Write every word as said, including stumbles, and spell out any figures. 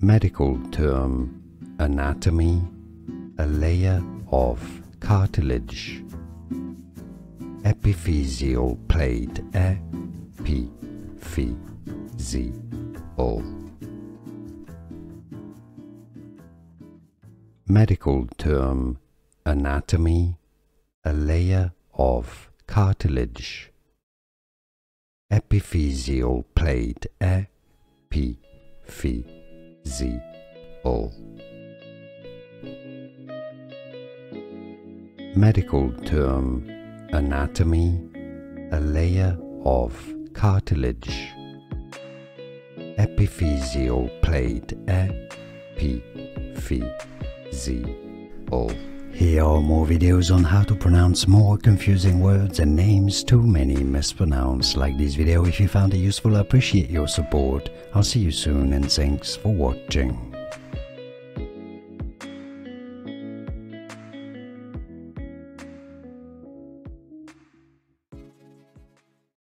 Medical term anatomy, a layer of cartilage. Epiphyseal plate, epiphyseal. Medical term anatomy, a layer of cartilage. Epiphyseal plate, epiphyseal. Medical term anatomy, a layer of cartilage. Epiphyseal plate, epiphyseal. Here are more videos on how to pronounce more confusing words and names too many mispronounced. Like this video if you found it useful. I appreciate your support. I'll see you soon and thanks for watching.